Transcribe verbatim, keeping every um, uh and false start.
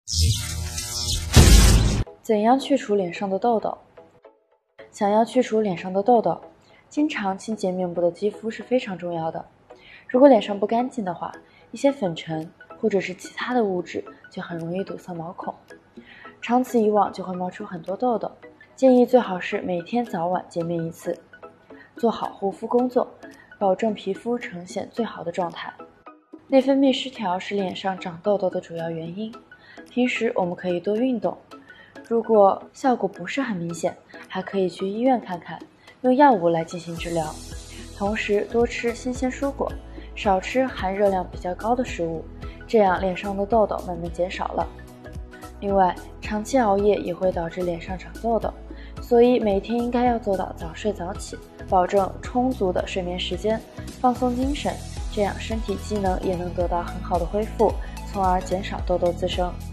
怎样去除脸上的痘痘？想要去除脸上的痘痘，经常清洁面部的肌肤是非常重要的。如果脸上不干净的话，一些粉尘或者是其他的物质就很容易堵塞毛孔，长此以往就会冒出很多痘痘。建议最好是每天早晚洁面一次，做好护肤工作，保证皮肤呈现最好的状态。内分泌失调是脸上长痘痘的主要原因，平时我们可以多运动，如果效果不是很明显，还可以去医院看看，用药物来进行治疗。同时多吃新鲜蔬果，少吃含热量比较高的食物，这样脸上的痘痘慢慢减少了。另外，长期熬夜也会导致脸上长痘痘，所以每天应该要做到早睡早起，保证充足的睡眠时间，放松精神，这样身体机能也能得到很好的恢复，从而减少痘痘滋生。